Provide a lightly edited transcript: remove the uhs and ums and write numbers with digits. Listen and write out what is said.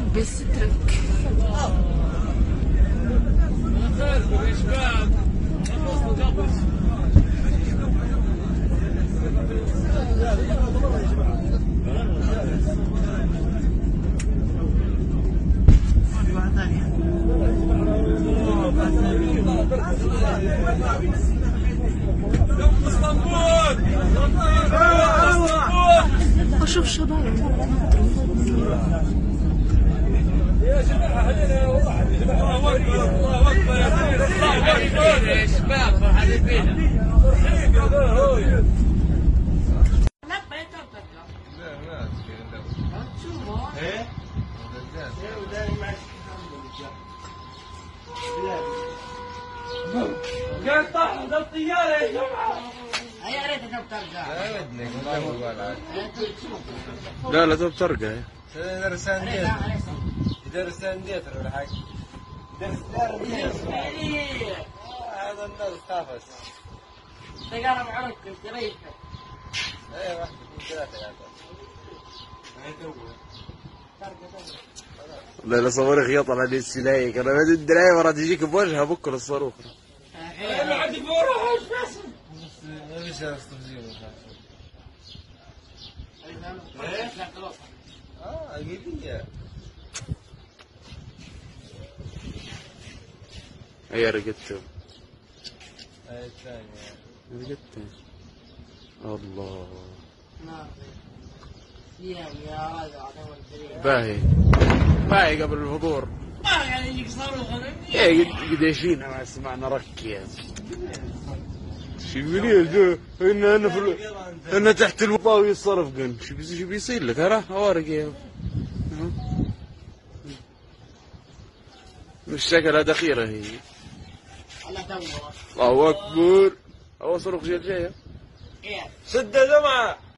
ربي يسترك. أشوف شباب يا جماعة الله أكبر الله أكبر يا شباب فرحانين بينا. قال طاح ذا الطيارة يا جماعة. يا ريت ترجع. لا ودنك ما هو ولا لا لا تبي ترقى. درسان ديت درسان ديت ولا حاجة درسان ديت هذا الناس طافس سيارة معك تريح. ايه واحد اثنين ثلاثة يا لا لا صواريخ يطلع على السلايك. انا ما ادري مرة تجيك بوجهها بكره الصاروخ. أنا عندي بروح بس. ما فيش استفزيون قليلية. هي رقدته. هاي الثانية رقدته. الله باهي باهي قبل الفطور. يعني يجيك صاروخ. ايه قديشينها ما سمعنا ركيا. شو انا تحت الوطاوي الصرف قن شو بيصير لك؟ ها اوارق يا مش شكلها دخيرة هي. الله اكبر. هو صاروخ جاية سد يا جماعة.